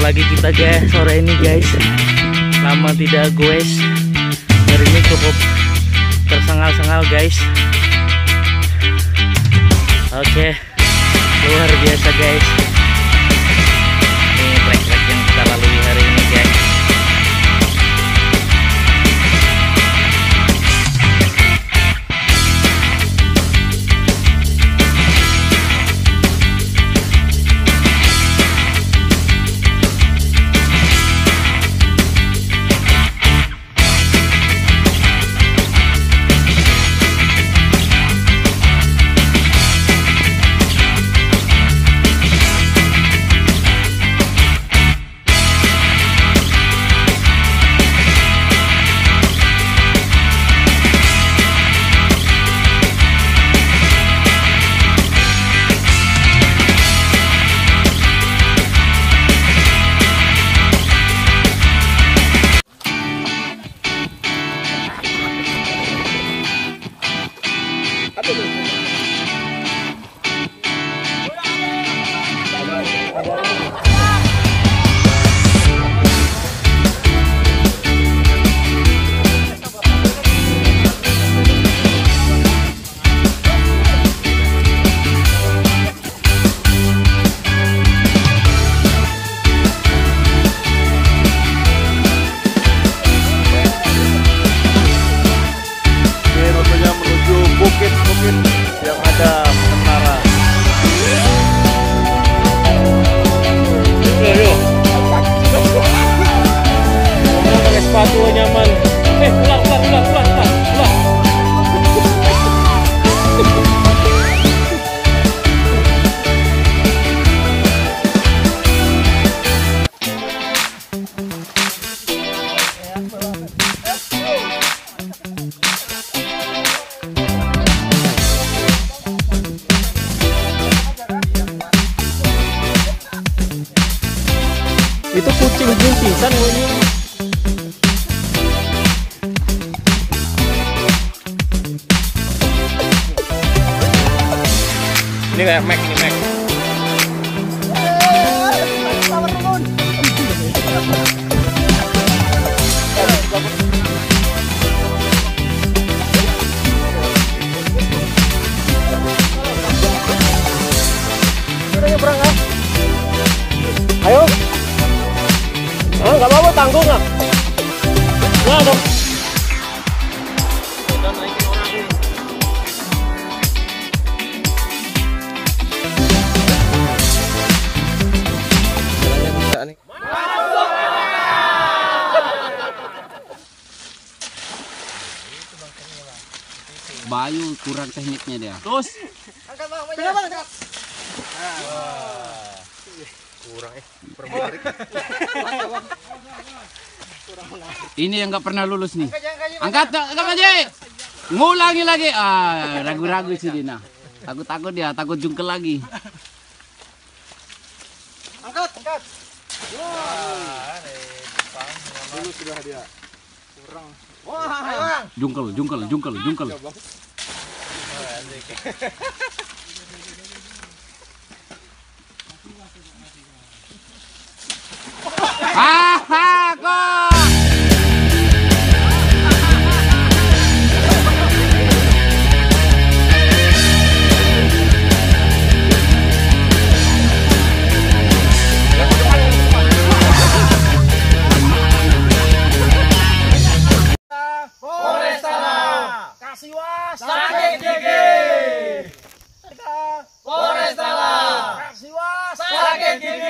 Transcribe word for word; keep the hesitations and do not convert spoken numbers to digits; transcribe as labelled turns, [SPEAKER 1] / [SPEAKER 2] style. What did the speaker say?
[SPEAKER 1] lagi kita guys sore ini guys. Lama tidak goes. Hari ini cukup tersengal-sengal guys. Oke, luar biasa guys. Ini trek-trek yang kita lalui hari ini guys.
[SPEAKER 2] Yang ada menara. Ayo, ayo. Pakai sepatu nyaman. Eh, ulang, ulang, ulang, ulang, ulang, ulang. Itu kucing buntisan ini. Ini kayak Mac nih Mac. Udah nyebrang ah. Ayo. Ah, nggak apa-apa, tanggung nggak? Nggak dong. Udah naikin orang ini. Jalannya bisa nih.
[SPEAKER 3] Bayu kurang tekniknya dia.
[SPEAKER 1] Terus.
[SPEAKER 2] Angkat bang, pegang bang, angkat. Kurang eh, kurang menarik.
[SPEAKER 3] Ini yang nggak pernah lulus nih. Angkat, angkat aja. Ngulangi lagi. Ah, ragu-ragu sih Dina. Takut-takut dia, takut jungkel lagi.
[SPEAKER 2] Angkat, angkat. Wah, lulus sudah dia. Kurang. Wah,
[SPEAKER 3] Jungkel, jungkel, jungkel, jungkel. Ah, kok.
[SPEAKER 2] Kasiwas sakit gigi. Polresta Kasiwas sakit gigi.